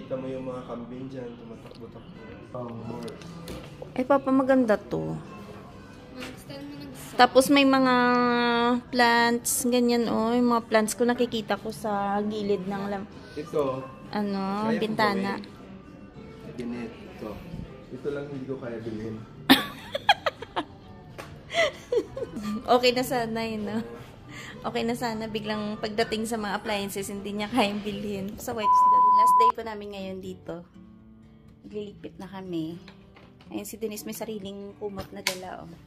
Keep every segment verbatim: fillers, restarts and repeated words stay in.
makikita mo yung mga kambing dyan, tumatakbo-takbo. Pang more. Ay, papa, maganda to. Tapos may mga plants, ganyan oh. Yung mga plants ko nakikita ko sa gilid ng lam. Ito. Ano, bintana. Ganito. Ito lang hindi ko kaya bilhin. Okay na sana yun, no? Okay na sana biglang pagdating sa mga appliances, hindi niya kayang bilhin. Sa wipes na. Last day po namin ngayon dito. Nagliligpit na kami. Ayun, si Denise may sariling kumot na dala, oh.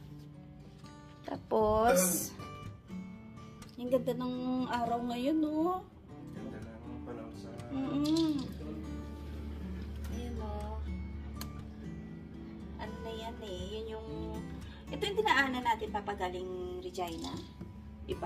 Tapos, yung ganda ng araw ngayon, oh. Ganda ng panahon sa... Mm-mm. Ayun, oh. Ano na yan, eh. Yun yung... Ito yung dinaanan natin papagaling Regina. Iba.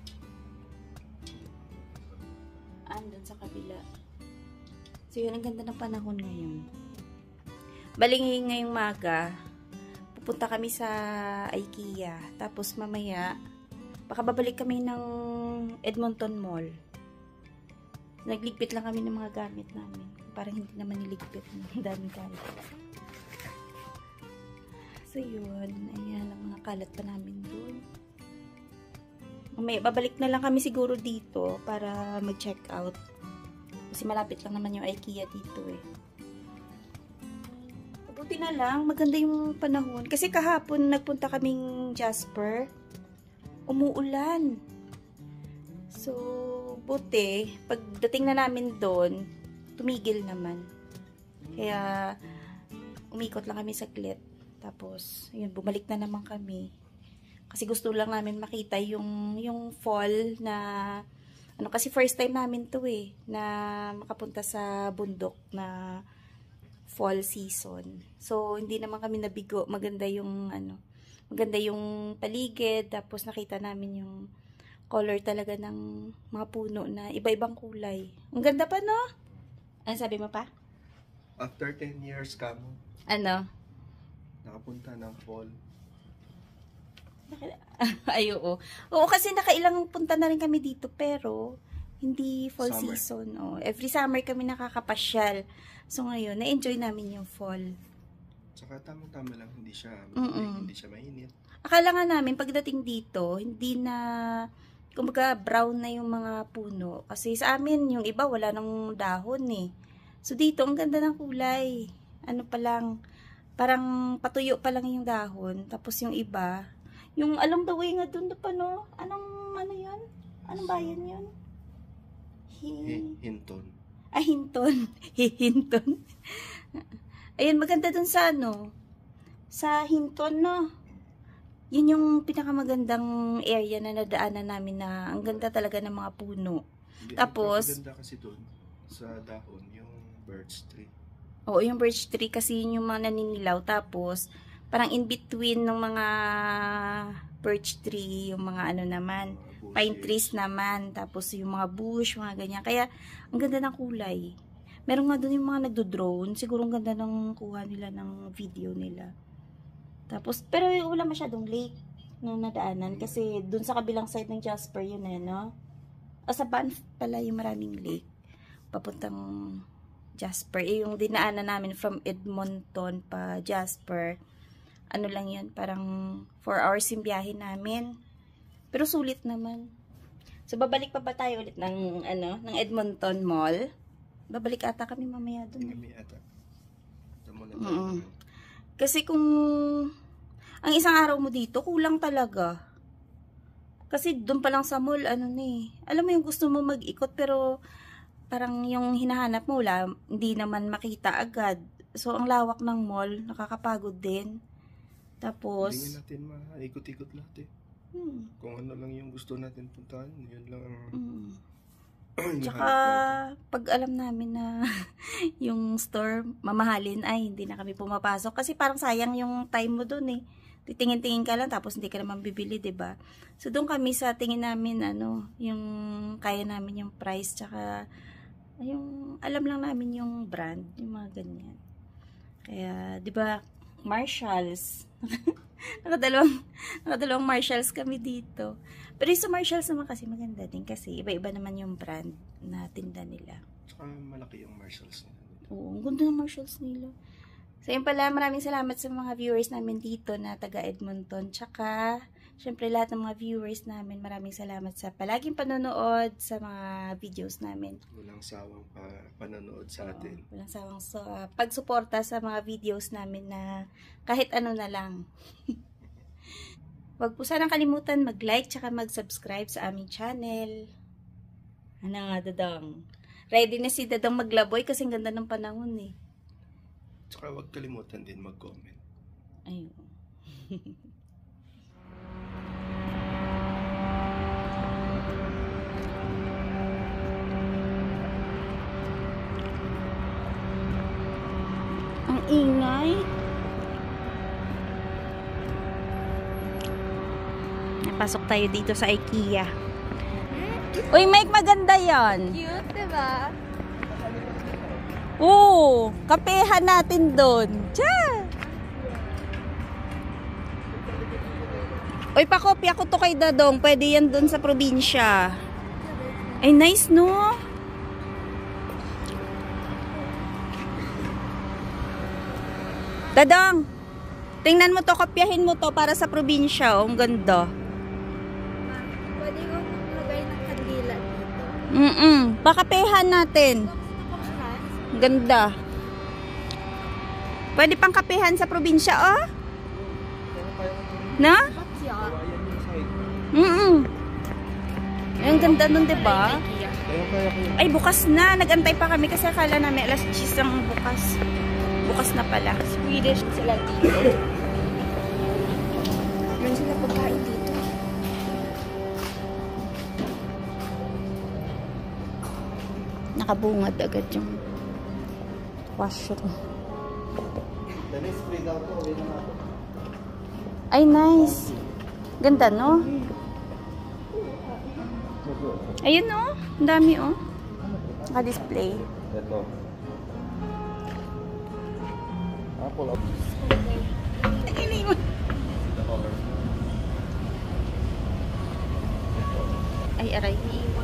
Andun sa kabila. So, yun, ang ganda ng panahon ngayon. Baling ngayong maga, pupunta kami sa IKEA. Tapos mamaya, baka babalik kami ng Edmonton Mall. Nagligpit lang kami ng mga gamit namin. Parang hindi naman niligpit. Ang daming gamit. So yun, ayan ang mga kalat pa namin doon. Mamaya, babalik na lang kami siguro dito para mag-check out. Kasi malapit lang naman yung IKEA dito eh. Buti na lang, maganda yung panahon. Kasi kahapon nagpunta kaming Jasper, umuulan. So, buti, pagdating na namin doon, tumigil naman. Kaya, umikot lang kami saglit. Tapos, yun, bumalik na naman kami. Kasi gusto lang namin makita yung, yung fall na, ano, kasi first time namin to eh, na makapunta sa bundok na fall season. So, hindi naman kami nabigo. Maganda yung, ano, maganda yung paligid. Tapos, nakita namin yung color talaga ng mga puno na iba-ibang kulay. Ang ganda pa, no? Ano sabi mo pa? After ten years ka mo. Ano? Nakapunta ng fall. Ay, oo. Oo, kasi nakailang punta na rin kami dito, pero hindi fall Summer. season. Oh. Every summer kami nakakapasyal. So, ngayon, na-enjoy namin yung fall. Tsaka tamang-tama lang, hindi siya, Mm-mm. hindi siya mainit. Akala nga namin, pagdating dito, hindi na, kumbaga, brown na yung mga puno. Kasi sa amin, yung iba, wala nang dahon eh. So, dito, ang ganda ng kulay. Ano pa lang, parang patuyo pa lang yung dahon. Tapos yung iba, yung along the way nga dun pa, no? Anong, ano yun? Anong bayan yun? Hi... Hinton. Ah, Hinton. Hinton. Ayun, maganda dun sa, ano? Sa Hinton, no? Yun yung pinakamagandang area na nadaanan namin na ang ganda talaga ng mga puno. Tapos, ang ganda kasi dun, sa dahon, yung birch tree. Oo, yung birch tree kasi yun yung mga naninilaw. Tapos, parang in between ng mga birch tree, yung mga ano naman, uh, pine trees naman. Tapos, yung mga bush, mga ganyan. Kaya, ang ganda ng kulay. Meron nga doon yung mga nagdo-drone. Siguro ang ganda ng kuha nila ng video nila. Tapos, pero wala masyadong lake na nadaanan. Kasi, doon sa kabilang side ng Jasper yun eh, no? O sa Banff pala yung maraming lake. Papuntang Jasper. Eh, yung dinaanan namin from Edmonton pa Jasper, ano lang yun, parang four hours yung biyahe namin. Pero sulit naman. So, babalik pa ba tayo ulit ng, ano, ng Edmonton Mall? Babalik ata kami mamaya dun. Kami ata. Ito muna Mm -mm. Kasi kung ang isang araw mo dito, kulang talaga. Kasi dun pa lang sa mall, ano ni, alam mo yung gusto mo mag-ikot, pero parang yung hinahanap mo, wala, hindi naman makita agad. So, ang lawak ng mall, nakakapagod din. Tapos, hindi natin maikot-ikot lahat eh. Hmm. Kung ano lang yung gusto natin puntahan, yun lang ang... Hmm. Tsaka, pag alam namin na yung store mamahalin, ay, hindi na kami pumapasok. Kasi parang sayang yung time mo dun eh. Titingin-tingin ka lang, tapos hindi ka naman bibili, diba? So, doon kami sa tingin namin, ano, yung kaya namin yung price, tsaka yung alam lang namin yung brand, yung mga ganyan. Kaya, di ba, Marshalls. nakadalawang, nakadalawang Marshalls kami dito. Pero yung sa Marshalls naman kasi maganda din kasi iba-iba naman yung brand na tinda nila. Tsaka malaki yung Marshalls nila. Oo, ang ganda ng Marshalls nila. So, yun pala, maraming salamat sa mga viewers namin dito na taga Edmonton. Tsaka, syempre lahat ng mga viewers namin, maraming salamat sa palaging panonood sa mga videos namin. Walang sawang pa panonood sa atin. Oo, walang sawang sa pagsuporta sa mga videos namin na kahit ano na lang. Huwag po sanang kalimutan mag-like tsaka mag-subscribe sa aming channel. Ano nga, Dadang? Ready na si Dadang maglaboy kasi ang ganda ng panahon eh. Tsaka huwag kalimutan din mag-comment. Ayun. Ang ingay. Napasok tayo dito sa IKEA. Uy, Mike, maganda yan. Cute, diba? Oo, kapehan natin doon. Tiyan! Uy, pakopya ko to kay Dadong. Pwede yan doon sa probinsya. Ay, nice, no? Dadong, tingnan mo to, kopyahin mo to para sa probinsya. Oh, ang ganda. Pwede ko maglagay ng kandila dito. Mm-mm. Pakapehan natin. Ang ganda. Pwede pang kapehan sa probinsya, oh? Na? What's yan? Mm-mm. Ang ganda nun, diba? Kaya kaya ko Ay, bukas na. Nagantay pa kami kasi akala namin alas diyes ang bukas. Bukas na pala. Swedish sila dito. Meron sila pagkain dito. Nakabungad agad yung washroom. Ay, nice. Ganda, no? Ayun, no? Ang dami, oh. Naka-display. Ito. Apple up. Ay, aray.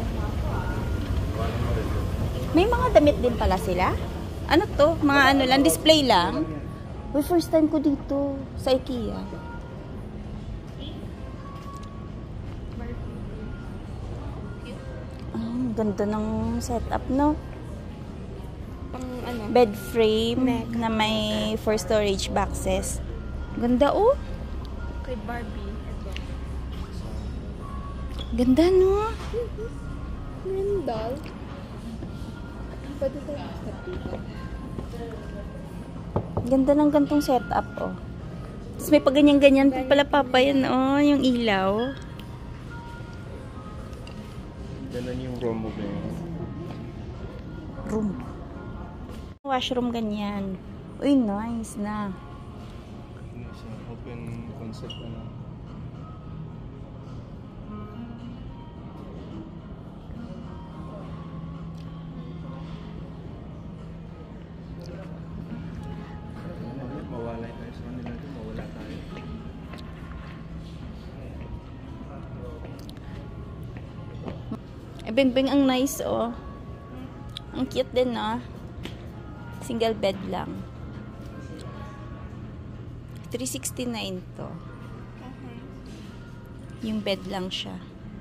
May mga damit din pala sila? Ano to? Mga ano lang, display lang? Uy, first time ko dito sa IKEA. Ah, ganda ng setup, no? Pang ano? Bed frame na may for storage boxes. Ganda, oh. Kay Barbie. Ito. Ganda, no? Green doll. Pwede tayo step dito. Ganda ng gantong setup, oh. Tapos may paganyan-ganyan pa pala, Papa, yan, oh, yung ilaw. Ganun yung room mo ba yun? Room. Washroom ganyan. Uy, nice na. Ano siya? Open concept na lang. Mawala tayo sa kanila doon. Mawala tayo. Eh, Bingbing, ang nice, oh. Ang cute din, no? Single bed lang. three sixty-nine to. Yung bed lang siya.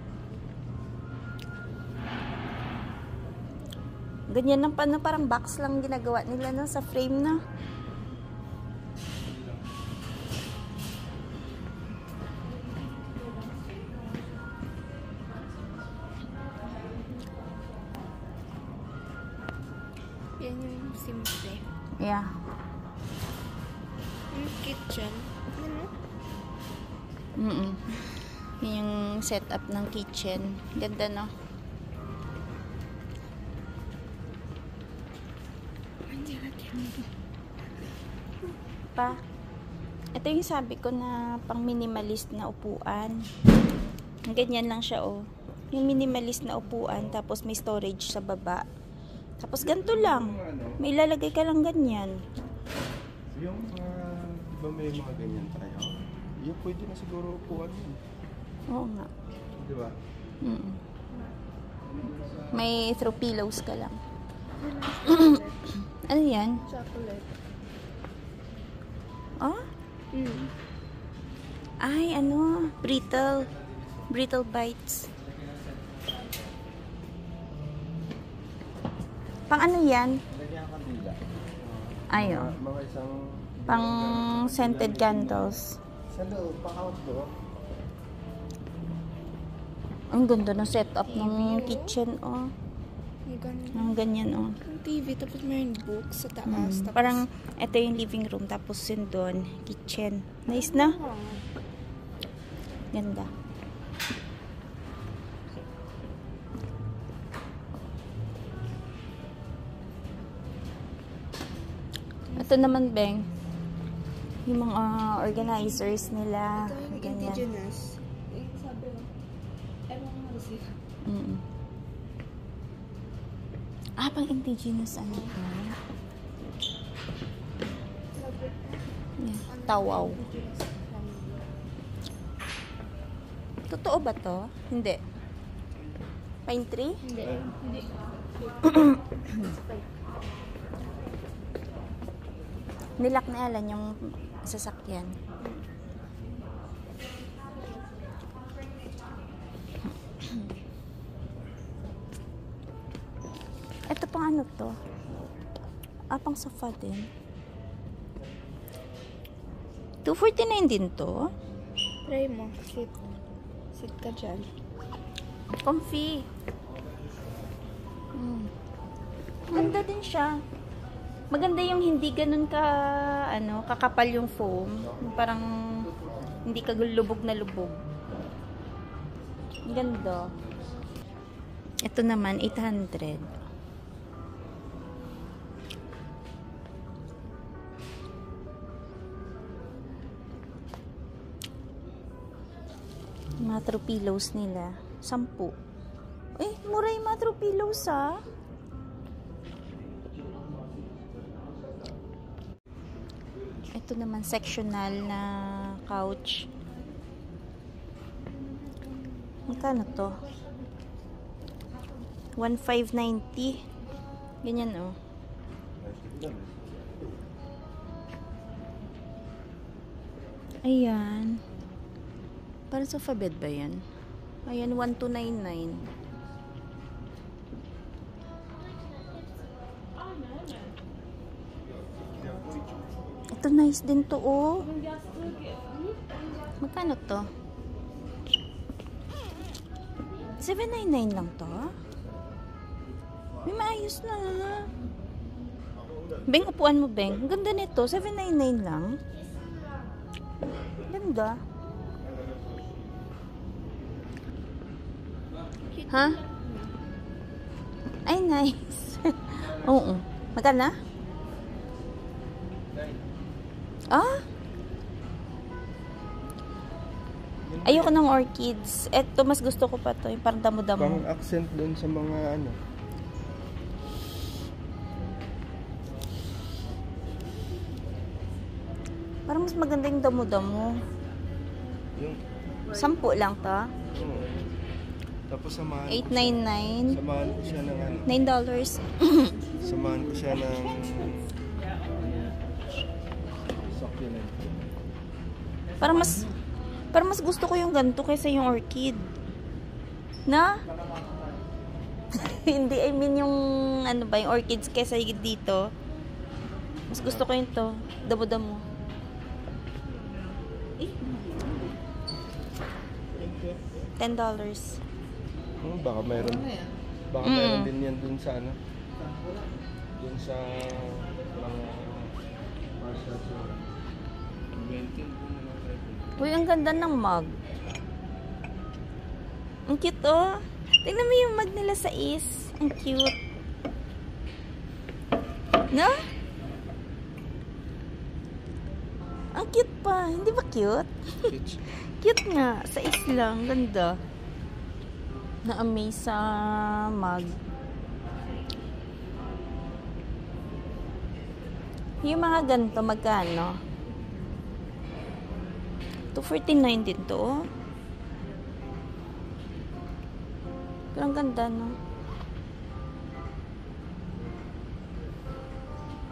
Ganyan lang pa, no? Parang box lang ginagawa nila, no? Sa frame, no? Yan yung simple. Yeah. Yung kitchen. Ano? Mm-mm. Yun yung setup ng kitchen. Ganda, no? Pa, ito yung sabi ko na pang minimalist na upuan. Ganyan lang siya, oh. Yung minimalist na upuan, tapos may storage sa baba. Tapos ganito lang. May ilalagay ka lang ganyan. Yung uh, ba may mga ganyan tayo? Yung pwede na siguro upuan yun. Oo nga. Di ba? Mm. May throw pillows ka lang. Ano yan? Chocolate. Oh? Mm. Ay, ano? Brittle. Brittle bites. Pang ano yan? Lagyan ang kandila. Ayo. Mga, mga isang... Pang scented candles. Sa loob, pang-outdoor. Ang ganda ng setup ng kitchen, oh. May ganun. Ang ganyan, oh. Yung T V, tapos may books sa taas. Mm. Tapos, Parang, ito yung living room, tapos yun doon, kitchen. Nice na? Oh. Ganda. Ito naman, Beng. Yung mga organizers nila. Ito yung Ganyan. indigenous. Eh, sabi ko, ewan ko kasi. Mm. Ah, pang indigenous ano to? Yeah. Tawaw. Totoo ba to? Hindi. Pine tree? Hindi. Hindi. Nilak na Alan yung sasakyan. Ito pang ano to? Ah, pang sofa din. two forty-nine din to? Try mo. Sit. Sit ka dyan. Comfy. Mm. Maganda din siya. Maganda yung hindi ganun ka, ano, kakapal yung foam. Yung parang hindi ka lubog na lubog. Ang ganda. Ito naman, eight hundred. Mga throw pillows nila. Sampu. Eh, mura yung mga throw pillows, ah. Ito naman sectional na couch. Magkano to? one five ninety. Ganyan, oh. Ayan. Para sofa bed ba yan? Ayan, one two nine nine. Ito nice din to, oh. Magkano to? seven ninety-nine lang to. May maayos na. Beng, upuan mo, Beng. Ang ganda nito. seven ninety-nine lang. Ganda. Ha? Ay, nice. Oo. Magkano? Ah? Ayoko ng orchids. Eto, mas gusto ko pa to. Yung parang damo-damo. Pang accent doon sa mga ano. Parang mas maganda yung damo-damo. Yung, Sampu lang to. oo. Tapos samahan eight ko siya, ninety-nine. samahan ko siya ng ano. nine dollars. Samahan ko siya ng succulent. Parang mas parang mas gusto ko yung ganito kaysa yung orchid. Na? Hindi, I mean yung ano ba, yung orchids kaysa dito. Mas gusto ko yung to. Damo-damo. ten dollars. Hmm, baka mayroon. Baka Mm. mayroon din yan dun sa ano. Dun sa mga Marshall sa twenty. Uy, ang ganda ng mug. Ang cute, oh. Tingnan mo yung mug nila sa is. Ang cute. No? Ang cute pa. Hindi ba cute? Cute nga. Sa is lang. Ganda. Na-amaze sa mug. Yung mga ganito, magkano? two forty-nine din to, oh. Pero ang ganda, no?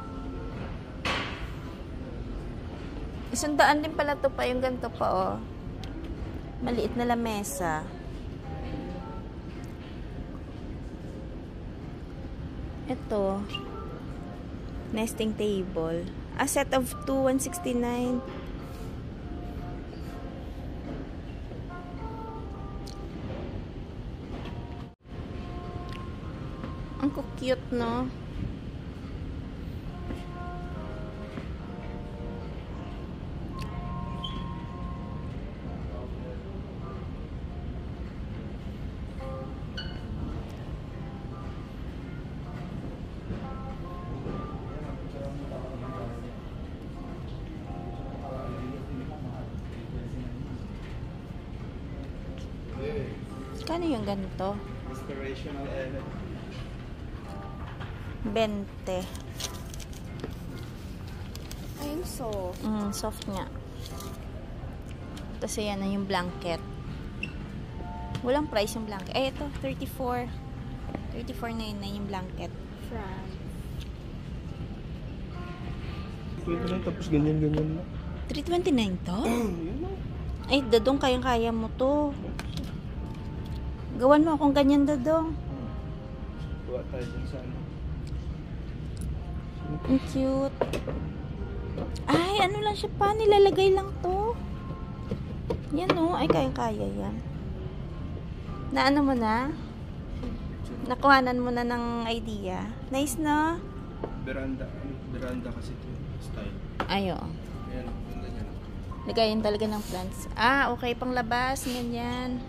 Isang din pala to pa yung ganito pa, oh. Maliit na lamesa. Ito. Nesting table. A set of two, one sixty-nine. Ang cute, no? Kano yung ganito? Inspirational element. twenty. Ayun, so. Mm, soft nga. Tapos yan na yung blanket. Walang price yung blanket. Eh, ito, thirty-four. thirty-four ninety-nine yung blanket. France. Pwede lang tapos ganyan-ganyan lang. three twenty-nine to? Yun lang. Ay, dadong, kayang-kaya mo to. Gawan mo akong ganyan, dadong. Tuwa tayo dun sa ano. Ang cute. Ay, ano lang siya pa. Nilalagay lang to. Yan, oh. Ay, kayang-kaya yan. Na ano mo na? Nakuhanan mo na ng idea. Nice, no? Veranda. Veranda kasi ito. Style. Ayo. Ayan. Ganda niya. Lagayin talaga ng plants. Ah, okay. Panglabas. Ganyan.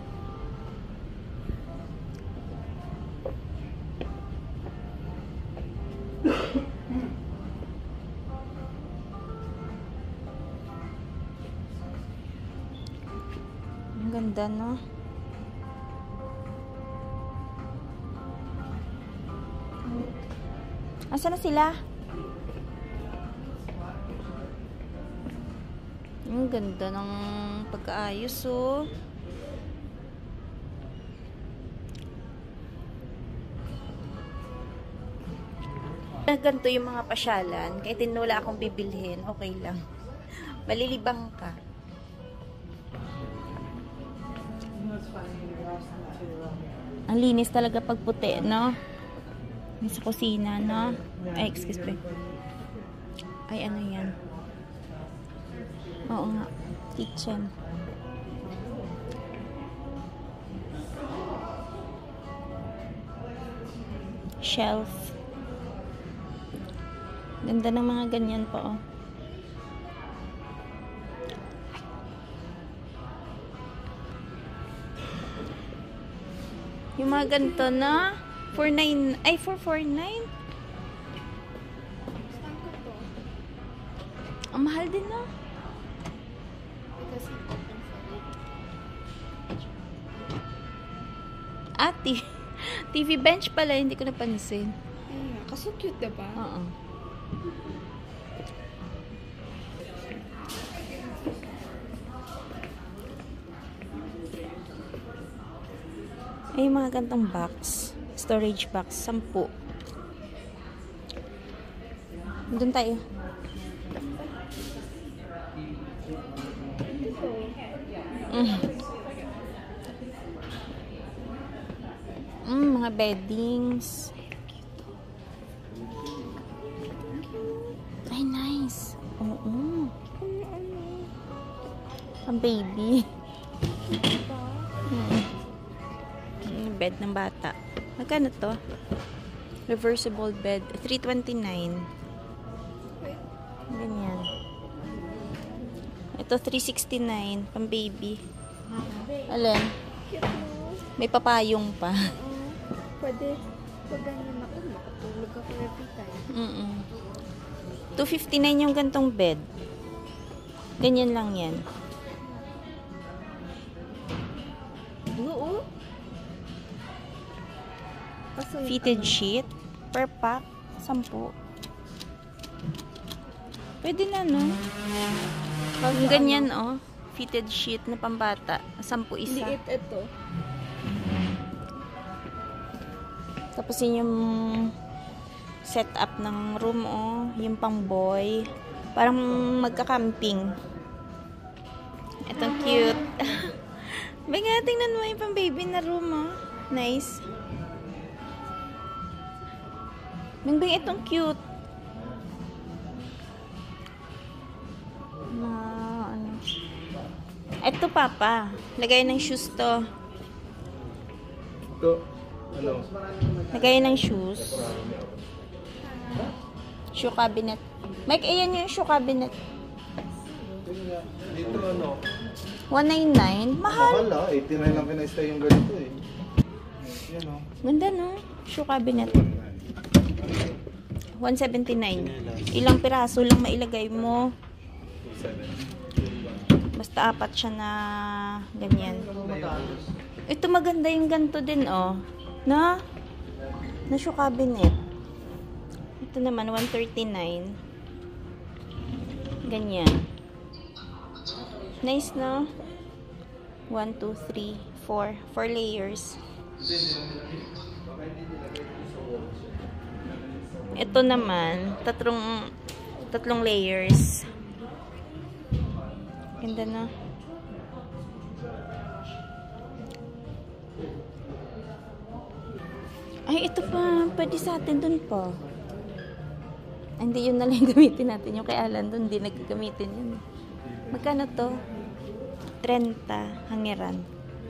Ang ganda, no? Asa na sila? Ang ganda ng pagkaayos, oh. Ganito yung mga pasyalan. Kahit wala akong bibilhin, okay lang. Malilibang ka. Ang linis talaga pag puti, no? Sa kusina, no? Ay, excuse me. Ay, ano yan? Oo nga. Kitchen. Shelf. Ganda ng mga ganyan po, oh. Yung mga ganito na four nine, ay four forty-nine. Saan ko to? Ang mahal din, no? Because it's open for it. Ati. T V bench pala, hindi ko napansin. Ayun nga. Kaso cute, diba? Oo. Ay, mga gantong box. Storage box. Sampu. Doon tayo. Mm. Mm, mga beddings. Ay, nice. Oo. Ang baby. Mm. Yung bed ng bata. Magkano to? Reversible bed. three twenty-nine. Ganyan. Ito, three sixty-nine. Pang baby. Alin? Cute, no? May papayong pa. Oo. Pwede. Pag ganyan ako, makatulog ako every time. Mm-mm. two fifty-nine yung gantong bed. Ganyan lang yan. Oo. Kaso, Fitted sheet. Per pack. Sampu. Pwede na, no? Yung ganyan, oh. Fitted sheet na pambata. Sampu isa. liit ito. Tapos yun yung setup ng room, oh. Yung pang boy. Parang magka-camping. cute. Bay nga, tingnan mo yung pang baby na room, oh. Nice. Bing, bing, itong cute. Na, ano. Ito, papa. Lagay ng shoes to. Ito, ano? Lagay ng shoes. Shoe cabinet. Mike, ayan yung shoe cabinet. Dito ano? one ninety-nine. Mahal. Mahal ah, eighty-nine lang pinasta yung ganito eh. Yan o. Ganda, no? Shoe cabinet. one seventy-nine. Ilang piraso lang mailagay mo. Basta apat siya na ganyan. Ito maganda yung ganito din, oh. Na? Na shoe cabinet. Ito naman, one thirty-nine. Ganyan. Nice, no? one, two, three, four. four layers. Ito naman, tatlong tatlong layers. Ganda, no? Ay, ito pa. Pwede sa atin dun pa. Hindi yun na lang gamitin natin. Yung kay Alan dun, hindi nagagamitin yun. Magkano to? thirty hangiran.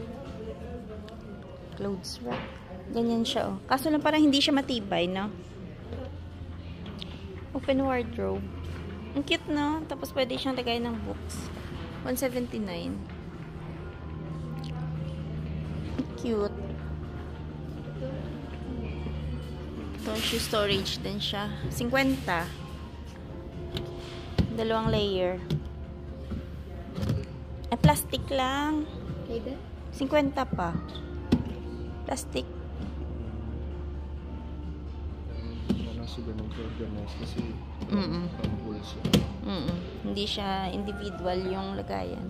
Clothes rack. Ganyan siya, oh. Kaso lang parang hindi siya matibay, no? Open wardrobe. Ang cute, no? Tapos pwede siyang lagay ng books. one seventy-nine. Cute. Ito, shoe storage din siya. fifty. Dalawang layer. Eh, plastic lang. Kaya fifty pa. Plastic. Wala siya ganun ka-organize kasi Mm-mm. pang-pool siya. Mm-mm. Hindi siya individual yung lagayan.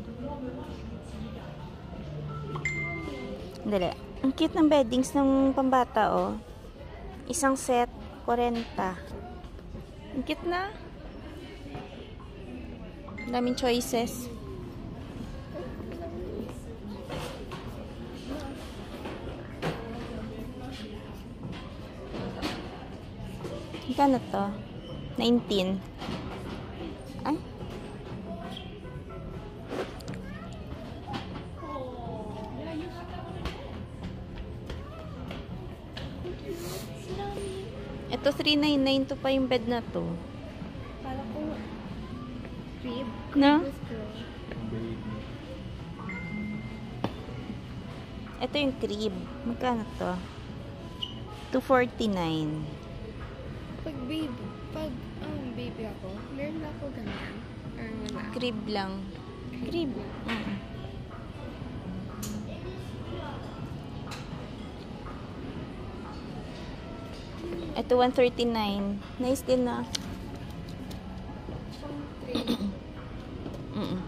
Dali. Ang cute ng beddings ng pambata, oh. Isang set, forty. Ang cute na. Daming choices. Magkano to? nineteen. Ay. Ito, three ninety-nine to pa yung bed na to. Para ko crib. No? Ang baby. Ito yung crib. Magkano to? two forty-nine. Pag baby, pag um, baby ako, meron na ako ganyan. Or wala. Crib lang. Crib. Mm. Ito, one thirty-nine. Nice din na. Mm.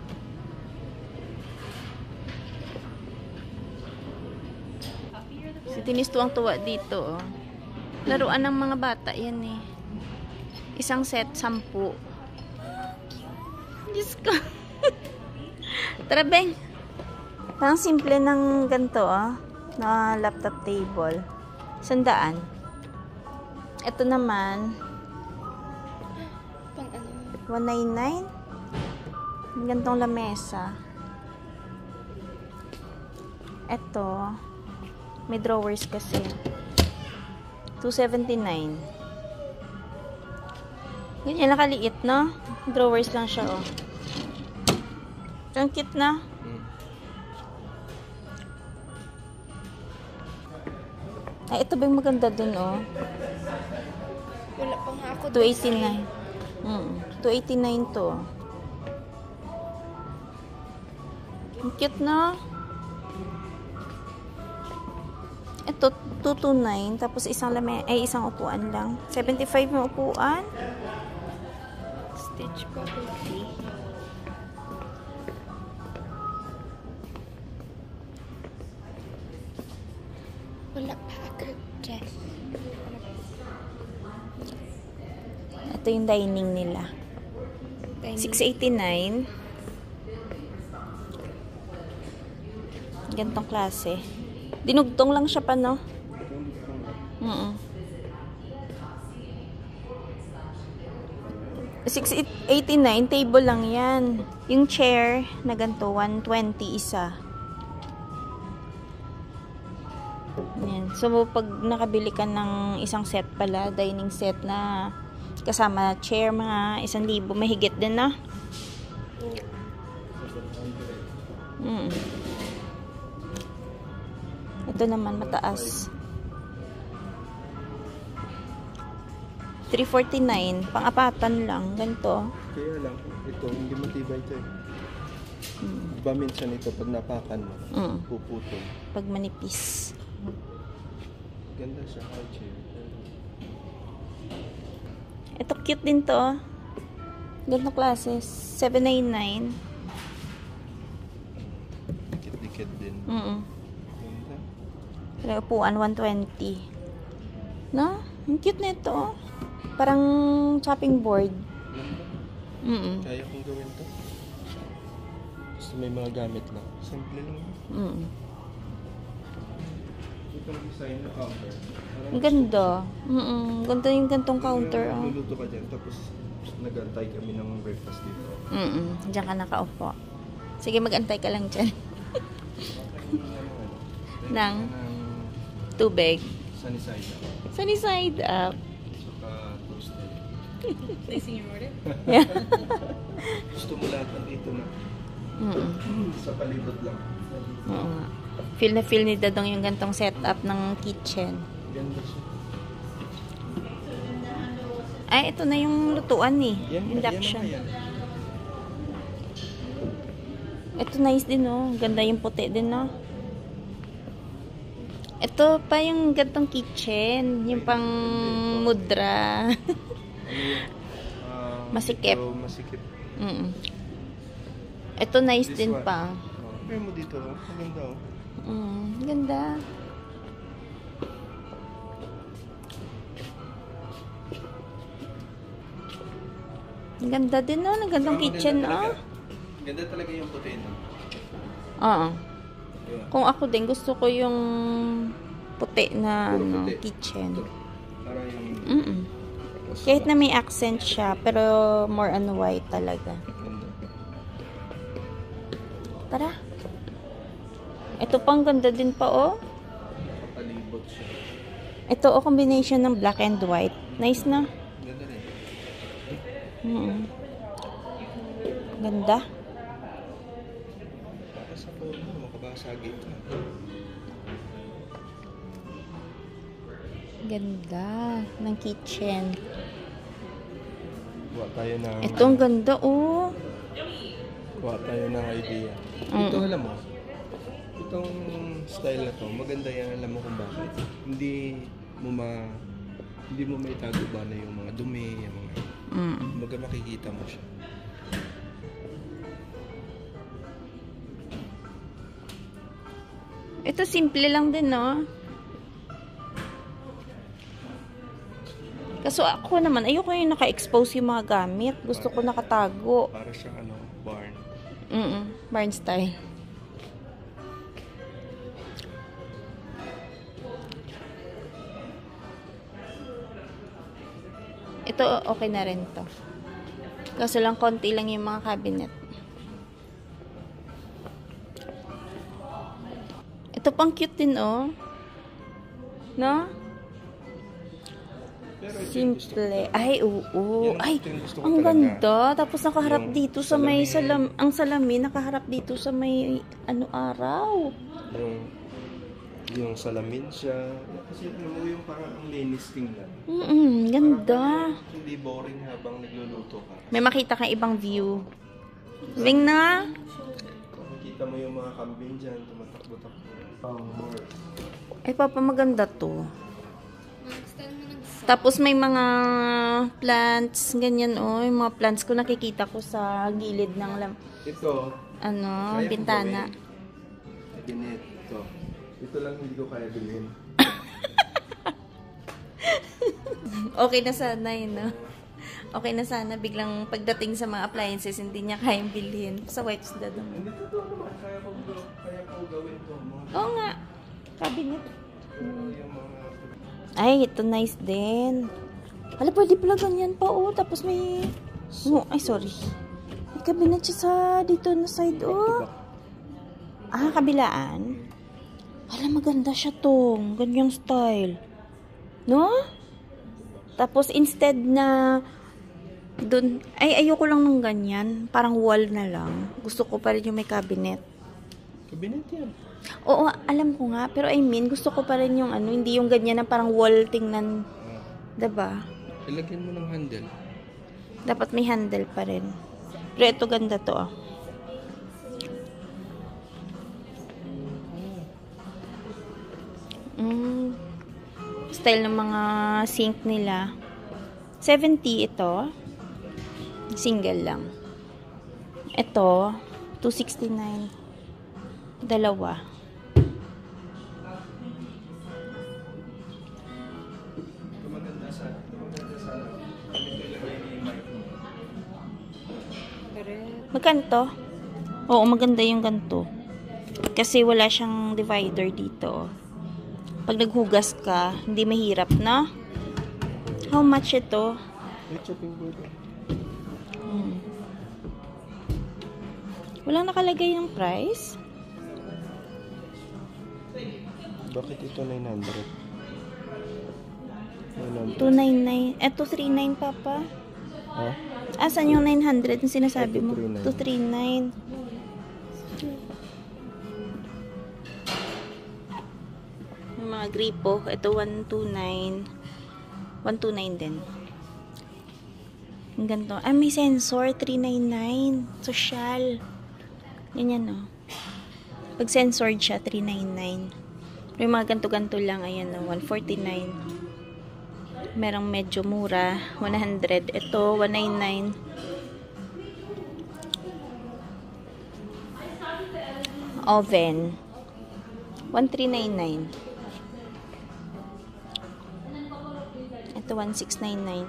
Si Tinis tuwang tuwa dito, oh. Laruan ng mga bata, yan eh. Isang set, sampu. Diyos ko. Tara, Beng. Parang simple ng ganito, oh. Na laptop table. Sandaan. Ito naman, Pang ano? one ninety-nine. Gantong lamesa. Ito, may drawers kasi. two seventy-nine. Ganyan, nakaliit, no? Drawers lang siya, oh. Ang cute na. Hmm. Ay, ito ba yung maganda dun, oh? Wala pa nga ako. two eighty-nine. Mm, two eighty-nine to. Ang cute na. Ito, two twenty-nine. Tapos isang lame, ay isang upuan lang. seventy-five yung upuan. Stitch property. Wala pa ako dress. Ito yung dining nila. six eighty-nine. Gantong klase. Dinugtong lang siya pa, no? Mm-mm. six eighty-nine, table lang yan. Yung chair na ganito, one twenty isa. Yan. So, pag nakabili ka ng isang set pala, dining set na kasama chair, mga isang libo, mahigit din, na? Mm. Ito naman, mataas. three forty-nine, pang-apatan lang, ganito. Kaya lang, ito, hindi matibay ito eh. Mm. Diba minsan ito, pag napakan mo, Mm. puputol. Pag manipis. Ganda siya, high chair. Ito, cute din to. Oh. Ganito klase, seven ninety-nine. Dikit-dikit din. Mm. Ganda. Pero upuan, one twenty. No? Ang cute nito. Oh. Parang chopping board. Ganda. Mm. Kaya kong gawin to. Gusto may mga gamit lang. Simple lang. Mm. Itong design na counter. Ang ganda. Mm. Ganda yung gantong counter. Oh. Luluto ka dyan, tapos nag-antay kami ng breakfast dito. Mm. Diyan ka nakaupo. Sige, mag-antay ka lang dyan. Nang tubig. Sunny side up. Sunny side up. Saka toasted. Placing your order? Yeah. Gusto mo lahat nandito na. Mm. Sa palibot lang. Oo nga. Feel na feel ni Dadong yung gantong setup ng kitchen. Ganda siya. Ay, ito na yung lutuan eh. Yan, Induction. yan, yan. Ito nice din oh. Ganda yung puti din no. Ito pa yung gantong kitchen. Yung pang mudra. Ah, Masikip. Ito, masikip. Mm. Ito nice This din one. pa. Oh, try mo dito. Oh. Ang ganda oh. Mm, ganda. Ang ganda din no. Ang gandang Saka kitchen maganda no. talaga. Ganda talaga yung puti no. Oo. Diba? Kung ako din, gusto ko yung puti na Puro ano, puti. kitchen. Ito. Para yung... Mm-mm. Kahit na may accent siya, pero more on white talaga. Ganda. Tara. Ito pang ganda din pa, oh. Kapalibot siya. Ito, oh, combination ng black and white. Nice na. Ganda rin. Mm. Ganda. Baka sa phone mo, makabasagin ka. Ganda ng kitchen. Kuha tayo ng... Ito, ang ganda, oh. Kuha tayo ng idea. Mm. Ito, alam mo, itong style na to, maganda yan, alam mo kung bakit. Hindi mo ma... Hindi mo may tago ba na yung mga dumi, yung mga... Mm. Kumbaga makikita mo siya. Ito, simple lang din, no? Kaso ako naman, ayoko yung naka-expose yung mga gamit. Gusto ko nakatago. Para siyang ano, barn. Mm-mm. Barn style. Ito, okay na rin to. Kaso lang, konti lang yung mga cabinet. Ito pang cute din, oh. No? Pero ito yung gusto ko Simple. talaga. Ay, oo. Yan, Ay, ito yung gusto ko ang talaga. ganda. Tapos nakaharap Yung dito sa may salamin. salam, ang salamin nakaharap dito sa may ano araw. Yung... Yung salamin siya. Kasi alam mo yung parang ang linis tingnan. Mm, ganda. Parang hindi boring habang nagluluto ka. May makita kang ibang view. Wing na. Makikita mo yung mga kambing dyan, tumatakbo-takbo. Pang more. Ay, papa, maganda to. Mag-stand mo ng Tapos may mga plants, ganyan oh. Yung mga plants ko nakikita ko sa gilid ng lam, Ito, ano, kaya kong bintana. gawin. Ganito. Ito lang hindi ko kaya bilhin. Okay na sana yun, no? Okay na sana biglang pagdating sa mga appliances, hindi niya kayang bilhin. Sa wipes na doon. Hindi totoo naman. Kaya ko, kaya ko mo gawin to. Mga, Oo nga. Cabinet. pero yung mga... Ay, ito nice din. Hala, pwede pala ganyan pa, oh. Tapos may... Oh, ay, sorry. May cabinet siya sa dito na side, oh. Ah, kabilaan. Hala, maganda siya tong. Ganyang style. No? Tapos, instead na... Dun, ay, ayoko lang ng ganyan. Parang wall na lang. Gusto ko pa rin yung may cabinet. Cabinet yan. Oo, alam ko nga. Pero I mean, gusto ko pa rin yung ano, hindi yung ganyan na parang wall tingnan. Ah, Diba? ilagyan mo ng handle. Dapat may handle pa rin. Pero ito ganda to, ah. Mm. Style ng mga sink nila. seventy ito. Single lang. Ito, two sixty-nine. Dalawa. Ito maganda sa... Ito maganda sa... Ito ilagay ni Mike mo. Magkano to? Oo, maganda yung ganito. Kasi wala siyang divider dito. Pag naghugas ka, hindi mahirap, na? How much ito? May chopping board. Hmm. Walang nakalagay ng price? Bakit ito nine hundred? nine hundred. two ninety-nine. Eto, three ninety, papa. Ha? Asan yung nine hundred yung sinasabi mo? two thirty-nine. two thirty-nine. Yung mga gripo, ito one twenty-nine. one twenty-nine din. Ang ganito. Ah, may sensor, three ninety-nine. Social. Ganyan, no? Pag censored siya, three ninety-nine. Pero yung mga ganto-ganto lang, ayan, no? one forty-nine. Merong medyo mura, one hundred. Ito, one ninety-nine. Oven, one three nine nine. Ito, one six nine nine.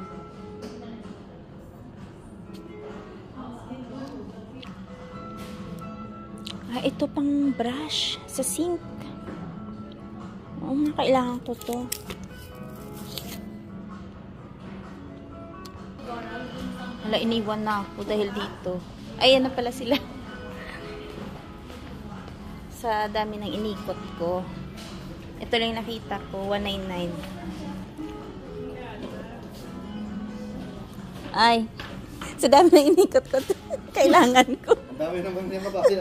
Ah, ito pang brush sa sink. Oo, nga, kailangan ko to. Wala, iniwan na ako dahil dito. Ayan na pala sila. Sa dami ng inikot ko. Ito lang nakita ko, one ninety-nine. Ay, sa dami ng inikot ko, kailangan ko. Ang dami naman niya mabakil.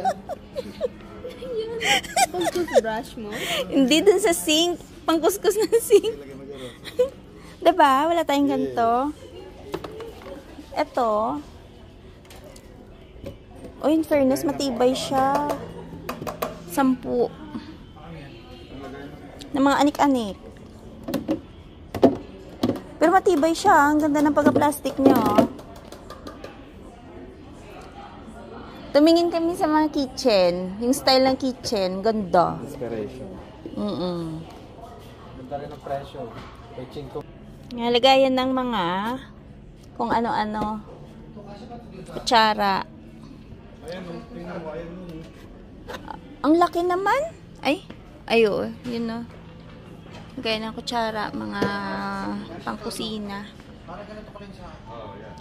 Pang toothbrush mo? Hindi dun sa sink. Pangkuskus ng sink. Diba? Wala tayong ganito. Ito. O, in fairness, matibay siya. Sampu. Ng mga anik-anik. Pero matibay siya. Ang ganda ng pagka-plastic niya. Tumingin kami sa mga kitchen. Yung style ng kitchen. Ganda. Inspiration. Mm-mm. Ganda rin ang presyo. Peching ko. Nalagayan ng mga kung ano-ano. Kutsara. Ayan, tingnan mo. Ayan mo. Ang laki naman. Ay, ayo, yun no. Gaya ng kutsara, mga pangkusina. Oh, yeah.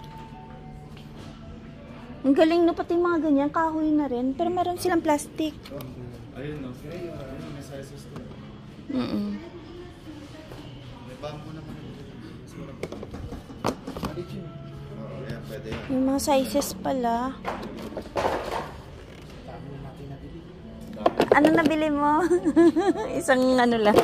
Ang galing no, pati mga ganyan, kahoy na rin. Pero meron silang plastic. Ayun, no. Ayun, may sizes ko. Mm-mm. May bamboo naman. Oh, yeah, pwede yan. Yung mga sizes pala. Ano nabili mo? Isang ano lang.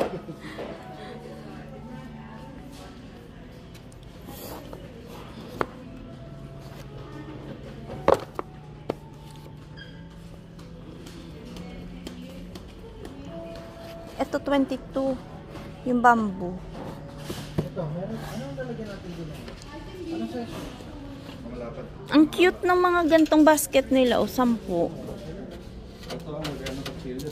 Ito twenty-two. Yung bamboo. Ito, meron. Anong lalagyan natin din? Ano size? Malapat. Ang cute ng mga gantong basket nila. O, sampu. Ito ang magano sa field.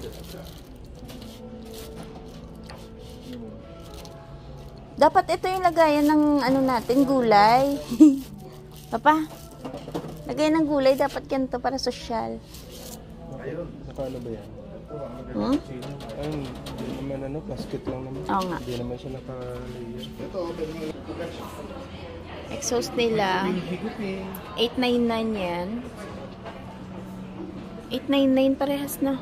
Dapat ito yung lagayan ng ano natin, gulay. Papa, lagayan ng gulay. Dapat ganito para sosyal. Ayun. Sa paano ba yan? Hmm? Ay, hindi naman ano, basket lang naman. Oo nga. Hindi naman siya naka-layer. Exhaust nila. eight ninety-nine yan. eight ninety-nine parehas na.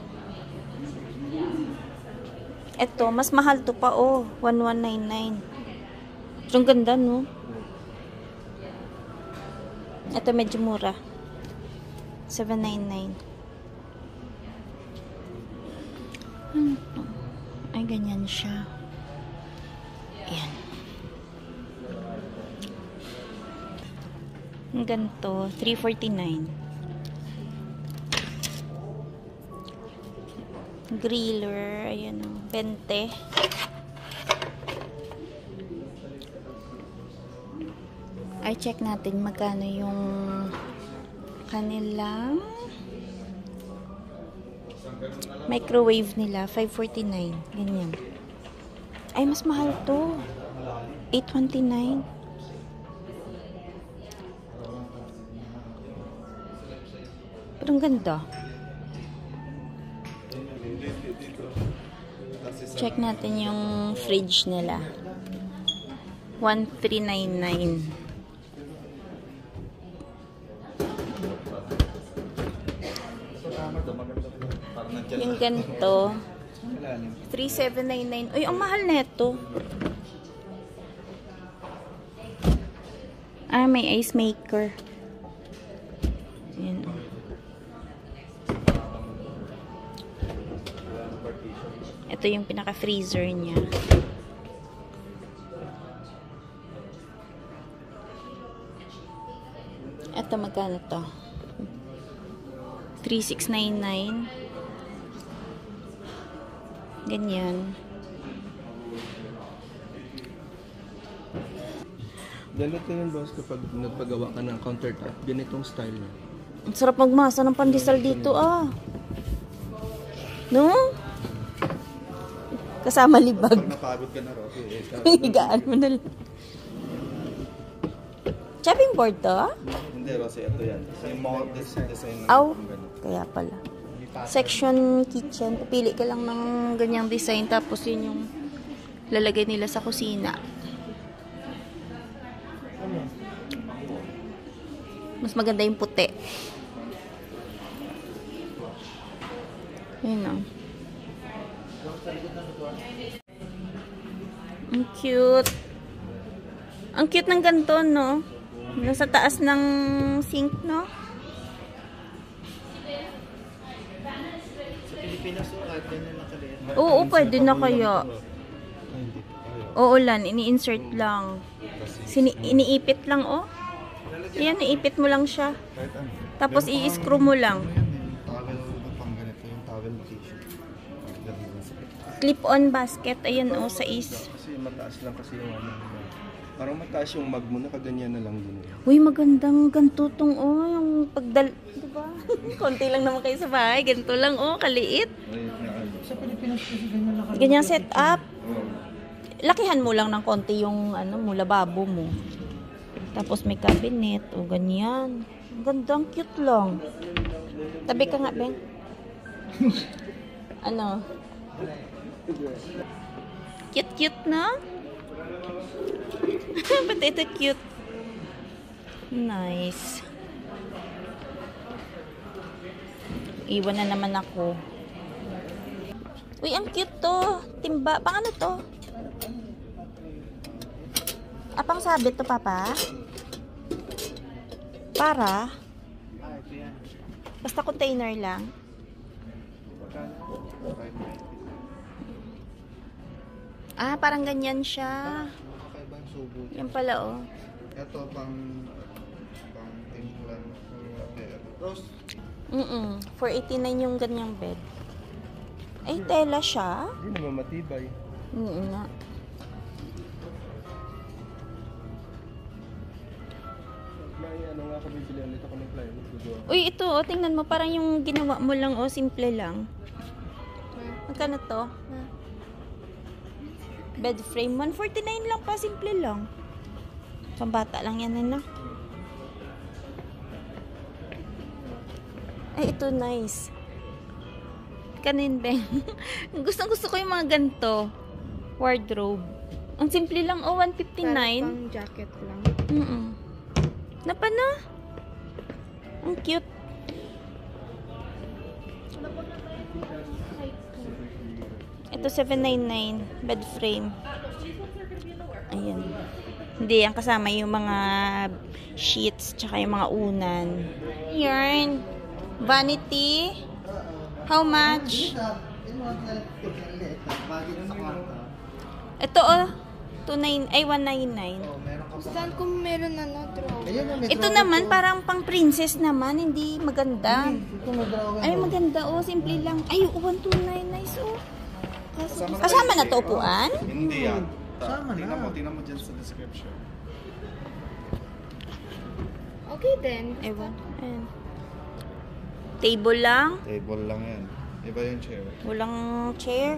Ito, mas mahal to pa oh. one one nine nine. Pero ang ganda no? Ito medyo mura. seven ninety-nine. Ano to? Ay, ganyan siya. Ayan. Ang ganito, three forty-nine. Griller, ayan o, twenty. Ay, check natin magkano yung kanilang microwave nila, five forty-nine. Ganyan. Ay, mas mahal to. eight twenty-nine. Pero ang ganda. Check natin yung fridge nila. one three nine nine. Yung ganito, three seven nine nine. Uy, ang mahal neto. Ah, may ice maker. Yan. Ito yung pinaka-freezer niya. Ito, magkano to? three six nine nine. Ganyan. Ganito yun, boss, kapag nagpagawa ka ng countertop, ganitong style na. Ang sarap magmasa ng pandesal dito, ah. No? Kasama libag. Pag napagod ka na, Rosie, eh, Higaan mo na lang. Chopping board to? hindi, Rosie, ito yan. Same mold, this design. Aw, kaya pala. Section kitchen. Pili ka lang ng ganyang design. Tapos yun yung lalagay nila sa kusina. Mas maganda yung puti. Yun o. Ang cute. Ang cute ng ganito, no? Nasa taas ng sink, no? Pilipinas yung kahit ganyan nakaliit. Oo, pwede na kaya. Oo lan, ini-insert lang. Sini iniipit lang, oh. Ayan, iipit mo lang siya. Tapos i-screw mo lang. Towel pang ganito, yung towel location. Clip-on basket. Ayan, oh, sa is. Kasi mataas lang kasi yung ano. Parang mataas yung mag mo, nakaganyan na lang din. Uy, magandang ganito tong, oh, yung pagdal... Diba? Konti lang naman kayo sa bahay. Ganito lang, oh, kaliit. Sa Pilipinas kasi ganyan nakaliit. Ganyang setup. Lakihan mo lang ng konti yung, ano mo, lababo mo. Tapos may cabinet, o ganyan. Ang gandang cute lang. Tabi ka nga, Ben. Ano? Cute-cute na? Ba't ito cute? Nice. Iwan na naman ako. Uy, ang cute to. Timba. Pang ano to? Ah, pang sabit to, Papa? Para? Basta container lang. Ah, parang ganyan siya. Yan pala, oh. Ito pang pang timulan. Rose. Mm-mm. four eighty-nine yung ganyang bed. Ay, tela siya. Hindi naman matibay. Oo nga. May ano nga ako bibili ulit ako ng plywood. Uy, ito, oh, tingnan mo. Parang yung ginawa mo lang, oh, simple lang. Magkano to? Bed frame. one forty-nine lang pa. Simple lang. Pambata lang yan, ano? Ay, ito nice. Kanin, Ben. Gustong gusto ko yung mga ganito. Wardrobe. Ang simple lang, oh, one fifty-nine. Parang pang jacket lang. Mm-mm. Napa na? Ang cute. Ito, seven ninety-nine. Bed frame. Ayan. Hindi, ang kasama yung mga sheets, tsaka yung mga unan. Yarn. Vanity. How much? Ito, oh. two nine ay, one ninety-nine. Saan kung meron ano, drawer? Ito naman, parang pang princess naman. Hindi maganda. Ay, maganda, oh. Simple lang. Ay, oh, one twenty-nine. Nice, oh. Kasama na to upuan? Hindi yan. Tingnan mo, tingnan mo dyan sa description. Okay then. Ewan. Ayan. Table lang. Table lang yan. Iba yung chair. Walang chair.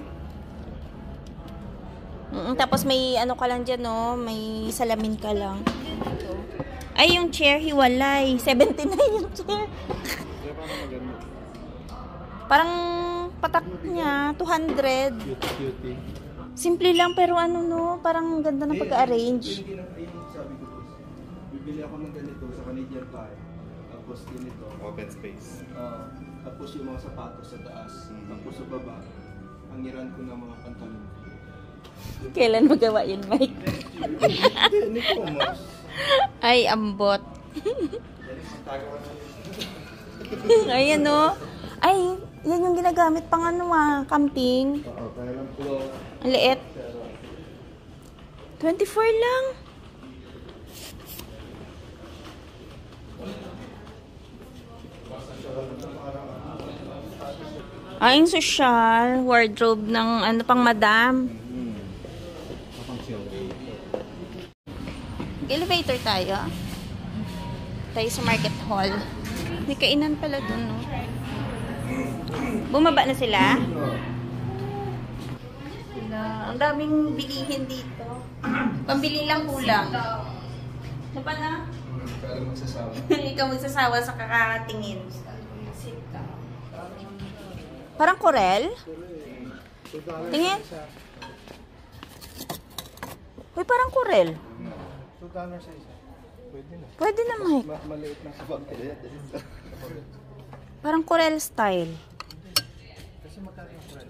Mm, tapos may ano ka lang dyan, no? May salamin ka lang. Ay, yung chair, hiwalay. seventy-nine yung chair. Kaya parang maganda. Parang patak niya, two hundred. Cutie, cutie. Simple lang, pero ano, no? Parang ganda ng pag-arrange. Yung sabi ko, boss, bibili ako ng ganito sa Canadian Tire. Tapos ganito. Open space. Ah, tapos yung mga sapatos sa taas. Tapos sa baba, hangiran ko ng mga pantalon. Kailan magawa yun, Mike? Hindi, hindi ko, mas. Ay, ambot. Ayan, no? Ay, yan yung ginagamit pang ano, ah, camping. Oo, kaya lang po. Ang liit. twenty-four lang. Ay, yung social wardrobe ng ano pang madam. Elevator tayo. Tayo sa market hall. May kainan pala dun, no? Bumaba na sila. Sila. Ang daming bilihin dito. Pambili lang kulang. Ano pa na? Kaya magsasawa. Ikaw magsasawa sa kakatingin. Parang korel? Tingin. Uy, parang korel. two dollars sa isa. Pwede na. Pwede na, Mike. Ma maliit na sabag. Parang korel style. Kasi magkano yung friend?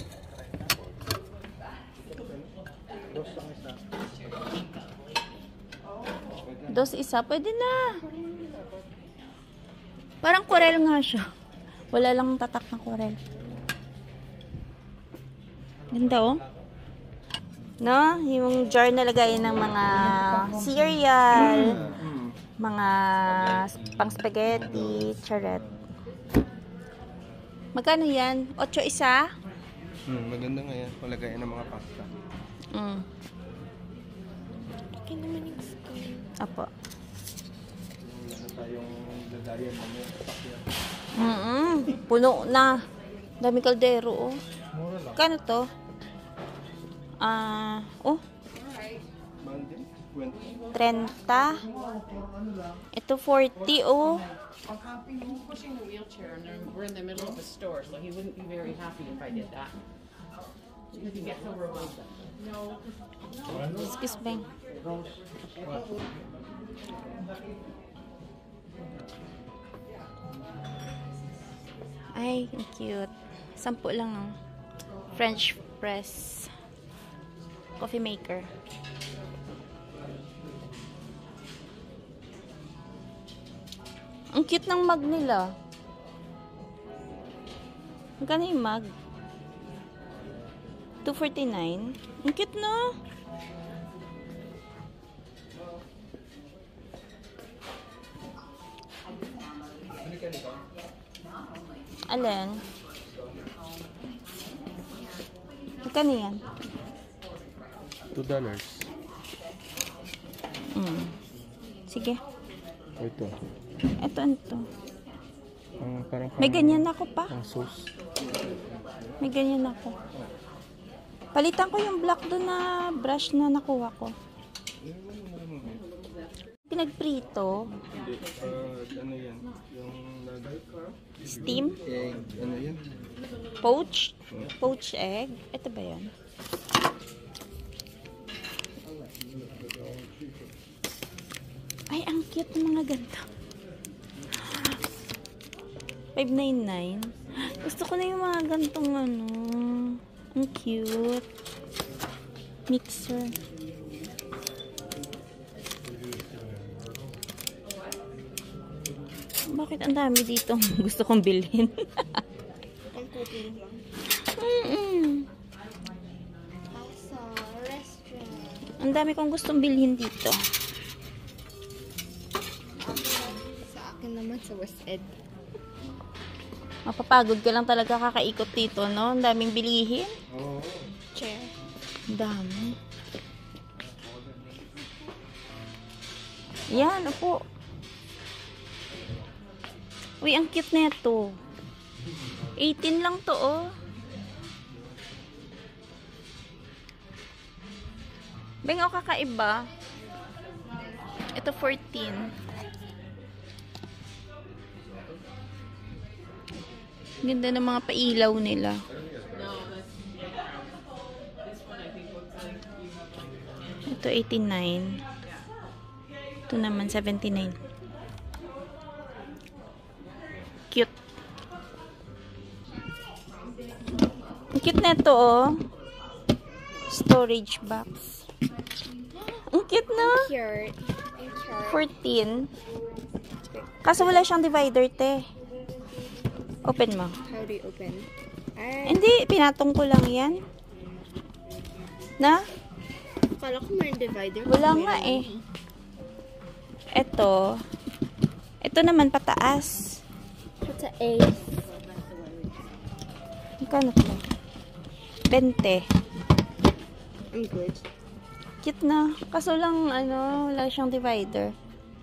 Dos lang isa. Dos isa, pwede na. Parang korel nga siya. Wala lang tatak na korel. Ganda, oh. No? Yung jar na lagayin ng mga cereal, mga pang spaghetti, charet. Magkano yan? Ocho isa? Hmm, maganda nga yan. Palagayan ng mga pasta. Mm. Okay naman yung skin. Apo. Wala na tayong lagayan na may sasakyan. Mm-mm. Puno na. Dami kaldero, oh. Mura lang. Kano to? Ah, uh, oh, Monday, twenty. thirty. Ito forty, oh. He was pushing the wheelchair, and then we're in the middle of the store, so he wouldn't be very happy if I did that. Because he gets overwhelmed. No. Excuse me. Ay, ang cute. Sampu lang, oh. French press. Coffee maker. Ang cute ng mug nila. Magkano yung mug? two forty-nine. Ang cute, no? Alin? Magkano yan? two dollars. Mm. Sige. Ito. Ito, ito. Ang parang May ganyan ako pa. Ang sauce. May ganyan ako. Palitan ko yung black doon na brush na nakuha ko. pinagprito. Hindi. Uh, ano yan? Yung nag... Steam? Egg. Ano yan? Poach? Poach egg? Ito ba yan? Ay, ang cute ng mga ganito. five ninety-nine. Gusto ko na yung mga gantong ano. Ang cute. Mixer. Bakit ang dami dito? Gusto kong bilhin. Ang cooking lang. Mm-mm. Sa restaurant. Ang dami kong gustong bilhin dito. Sa akin naman sa West Ed. Mapapagod ka lang talaga kakaikot dito, no? Ang daming bilihin. Oo. Chair. Ang dami. Yan, upo. Uy, ang cute na ito. eighteen lang to, oh. Beng, o kakaiba. Ito, fourteen. Ganda ng mga pailaw nila. Ito, eighty-nine. Ito naman, seventy-nine. Cute. Ang cute na ito, oh. Storage box. Ang cute na. Cute. Ang cute. fourteen. Kaso wala siyang divider, te. Open mo. How do you open? Ay, Hindi, pinatong ko lang yan. Na? akala ko may divider. Wala nga eh. Ito. Ito naman pataas. What's a ace? Magkano to? twenty. I'm good. Cute na. Kaso lang, ano, wala siyang divider.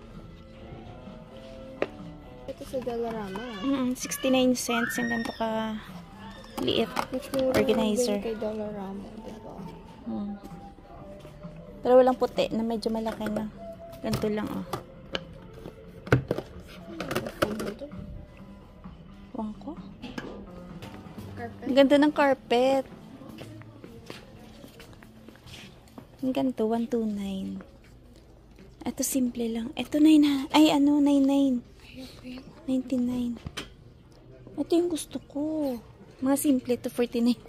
Ito sa Dollarama. Mm, sixty-nine cents. Yung ganito ka liit. Mas mura Organizer. din kay Dollarama, diba? Hmm. Pero walang puti na medyo malaki na. Ganito lang, oh. Wang ko. Carpet. Ang ganda ng carpet. Ang ganito, one twenty-nine. Ito simple lang. Ito nine ha. Ay, ano, ninety-nine. ninety-nine. Ito yung gusto ko. Mga simple, ito forty-nine.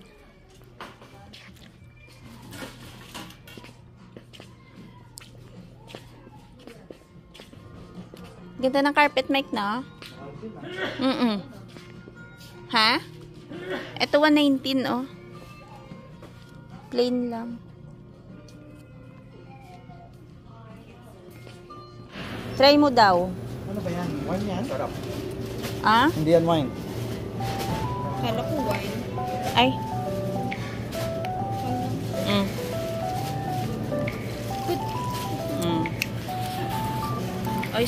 Ganda ng carpet, Mike, no? Mm-mm. Ha? Ito one nineteen, oh. Plain lang. Try mo daw. Ano ba yan? Wine yan? Sarap. Ah? Hindi yan wine. Akala ko wine. Ay. Mm. Mm. Ay,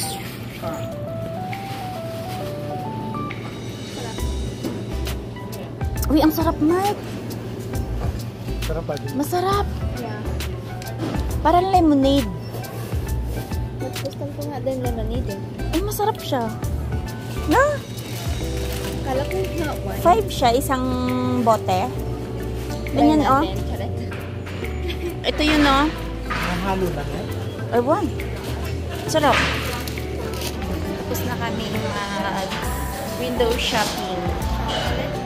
uy, ang sarap, Mark. Sarap ba? Masarap. Yeah. Parang lemonade. Mas gusto ko nga din lemonade eh. Ay, masarap siya. Na? Akala ko nga wine. Five siya, isang bote. Ganyan, oh. Ito yun, oh. Ang halo lang yan? Ay, one. Sarap. Tapos na kami mag window shopping.